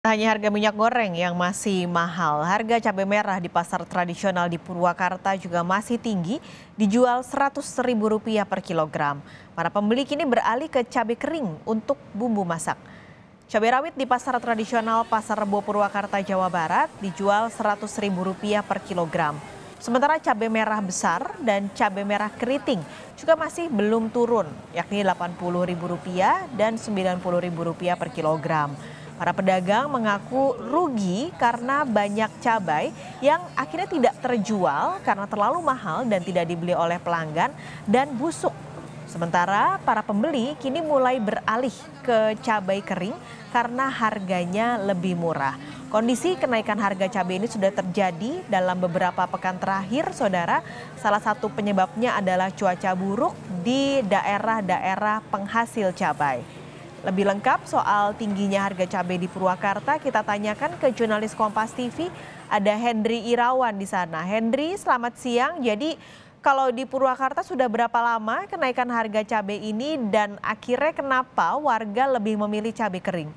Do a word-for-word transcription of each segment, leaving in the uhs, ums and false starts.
Tak hanya harga minyak goreng yang masih mahal, harga cabai merah di pasar tradisional di Purwakarta juga masih tinggi, dijual seratus ribu rupiah per kilogram. Para pembeli kini beralih ke cabai kering untuk bumbu masak. Cabai rawit di pasar tradisional Pasar Rebo Purwakarta, Jawa Barat dijual seratus ribu rupiah per kilogram. Sementara cabai merah besar dan cabai merah keriting juga masih belum turun, yakni delapan puluh ribu rupiah dan sembilan puluh ribu rupiah per kilogram. Para pedagang mengaku rugi karena banyak cabai yang akhirnya tidak terjual karena terlalu mahal dan tidak dibeli oleh pelanggan dan busuk. Sementara para pembeli kini mulai beralih ke cabai kering karena harganya lebih murah. Kondisi kenaikan harga cabai ini sudah terjadi dalam beberapa pekan terakhir, saudara. Salah satu penyebabnya adalah cuaca buruk di daerah-daerah penghasil cabai. Lebih lengkap soal tingginya harga cabai di Purwakarta, kita tanyakan ke jurnalis Kompas T V, ada Hendri Irawan di sana. Hendri, selamat siang. Jadi kalau di Purwakarta sudah berapa lama kenaikan harga cabai ini dan akhirnya kenapa warga lebih memilih cabai kering?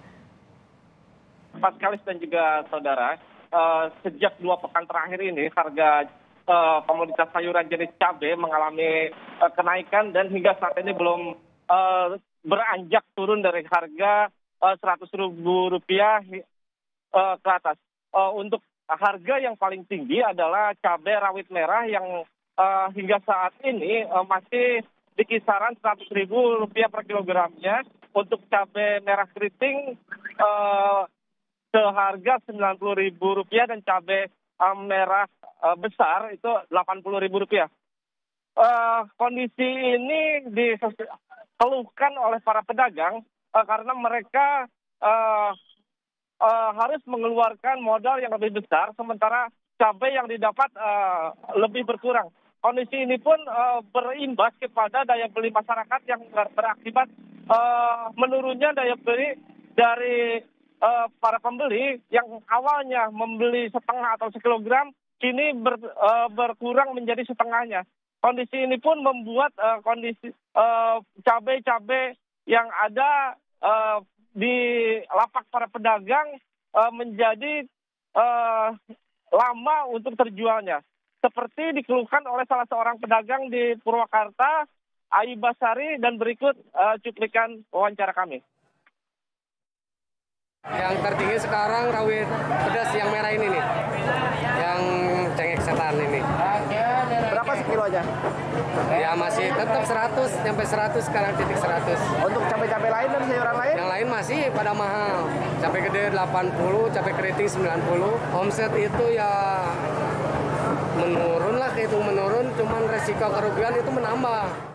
Pak Kalis dan juga saudara, uh, sejak dua pekan terakhir ini harga uh, komoditas sayuran jenis cabai mengalami uh, kenaikan dan hingga saat ini belum uh, beranjak turun dari harga uh, seratus ribu rupiah uh, ke atas. Uh, untuk harga yang paling tinggi adalah cabai rawit merah yang uh, hingga saat ini uh, masih di kisaran seratus ribu rupiah per kilogramnya. Untuk cabai merah keriting uh, seharga sembilan puluh ribu rupiah dan cabai uh, merah uh, besar itu delapan puluh ribu rupiah. Uh, kondisi ini dikeluhkan oleh para pedagang uh, karena mereka uh, uh, harus mengeluarkan modal yang lebih besar, sementara cabai yang didapat uh, lebih berkurang. Kondisi ini pun uh, berimbas kepada daya beli masyarakat yang berakibat uh, menurunnya daya beli dari uh, para pembeli yang awalnya membeli setengah atau sekilogram, kini ber, uh, berkurang menjadi setengahnya. Kondisi ini pun membuat uh, kondisi uh, cabai-cabai yang ada uh, di lapak para pedagang uh, menjadi uh, lama untuk terjualnya. Seperti dikeluhkan oleh salah seorang pedagang di Purwakarta, Ai Basari, dan berikut uh, cuplikan wawancara kami. Yang tertinggi sekarang rawit pedas yang merah ini nih, yang cengek setan ini. Berapa sekilo aja? Ya masih tetap seratus, sampai seratus sekarang titik seratus. Untuk cabai-cabai lain dan sayuran lain? Yang lain masih pada mahal. Cabai gede delapan puluh, cabai keriting sembilan puluh. Omset itu ya menurun lah, itu menurun, cuman resiko kerugian itu menambah.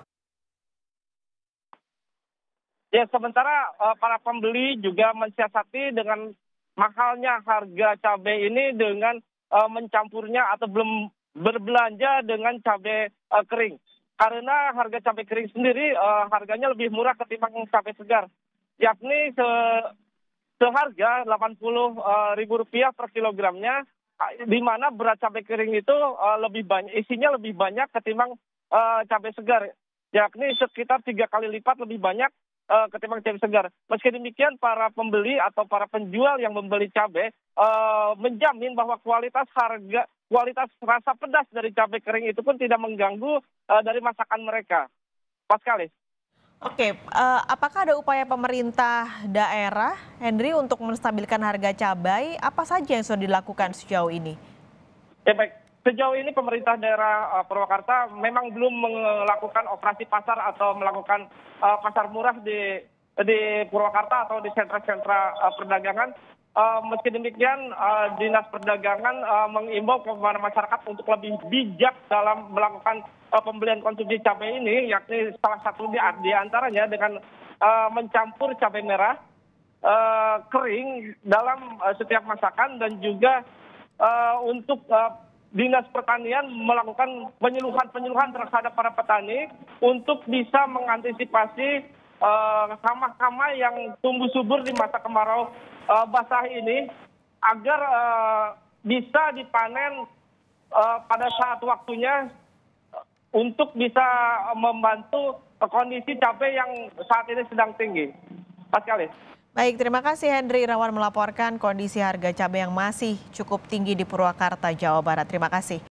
Ya, sementara uh, para pembeli juga mensiasati dengan mahalnya harga cabai ini dengan uh, mencampurnya atau belum berbelanja dengan cabai uh, kering. Karena harga cabai kering sendiri uh, harganya lebih murah ketimbang cabai segar, yakni se seharga delapan puluh ribu rupiah per kilogramnya, di mana berat cabai kering itu uh, lebih banyak, isinya lebih banyak ketimbang uh, cabai segar, yakni sekitar tiga kali lipat lebih banyak Uh, ketimbang cabai segar. Meski demikian, para pembeli atau para penjual yang membeli cabai uh, menjamin bahwa kualitas harga, kualitas rasa pedas dari cabai kering itu pun tidak mengganggu uh, dari masakan mereka. Pas Kalis. Oke, uh, apakah ada upaya pemerintah daerah, Hendri, untuk menstabilkan harga cabai? Apa saja yang sudah dilakukan sejauh ini? Ya baik. Sejauh ini pemerintah daerah uh, Purwakarta memang belum melakukan operasi pasar atau melakukan uh, pasar murah di di Purwakarta atau di sentra-sentra uh, perdagangan. Uh, meski demikian, uh, Dinas Perdagangan uh, mengimbau kepada masyarakat untuk lebih bijak dalam melakukan uh, pembelian konsumsi cabai ini, yakni salah satu di, di antaranya dengan uh, mencampur cabai merah uh, kering dalam uh, setiap masakan, dan juga uh, untuk uh, Dinas Pertanian melakukan penyuluhan-penyuluhan terhadap para petani untuk bisa mengantisipasi hama-hama uh, yang tumbuh subur di masa kemarau uh, basah ini agar uh, bisa dipanen uh, pada saat waktunya untuk bisa membantu kondisi cabai yang saat ini sedang tinggi. Mas Kalis. Baik, terima kasih Henry Irawan melaporkan kondisi harga cabai yang masih cukup tinggi di Purwakarta, Jawa Barat. Terima kasih.